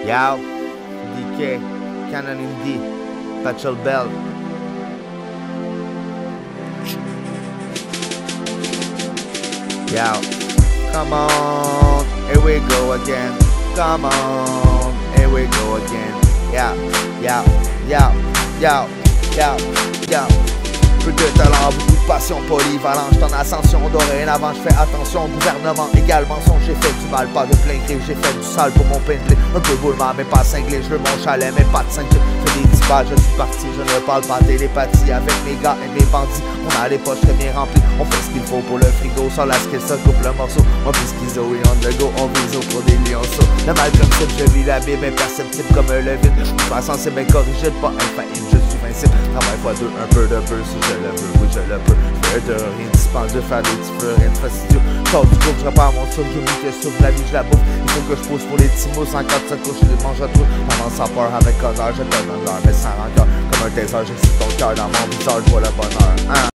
Yo, Dee-Kay, Canon in D, Patchel Bell. Yo, come on, here we go again. Come on, here we go again. Yo, yo, yo, yo, yo, yo. Peu de talent, beaucoup de passion, polyvalent. J'suis en ascension, dorénavant, j'fais attention. Gouvernement également, son j'ai fait du mal, pas de plein gré. J'ai fait du sale pour mon pain de blé. Un peu boulement, mais pas cinglé. Je veux mon chalet, mais pas de 5. Fais des 10 balles, je suis parti. Je ne parle pas télépathie avec mes gars et mes bandits. On a les poches très bien remplies. On fait ce qu'il faut pour le frigo. Sans la skill, ça coupe le morceau. Moi, plus schizo et on the go, on vise au pour des lionceaux. Le mal comme cible, je lis la Bible, imperceptible comme le vide. Je suis pas censé m'incorriger, pas infaillible, je suis vincible. Travail x2, un peu de beurre si je le veux, oui je le peux. Fais de rien dispendieux, faire des petits feux, rien de fastidieux. Sors du groupe, je repars mon souffle, j'oublie que je souffle, la vie je la bouffe. Il faut que je pousse pour les petits mousses, en 4 couches, je les mange à tout. Avance sans peur, avec honneur, je te donne l'heure, mais sans rancœur. Comme un taser, j'excite ton cœur dans mon visage, je vois le bonheur.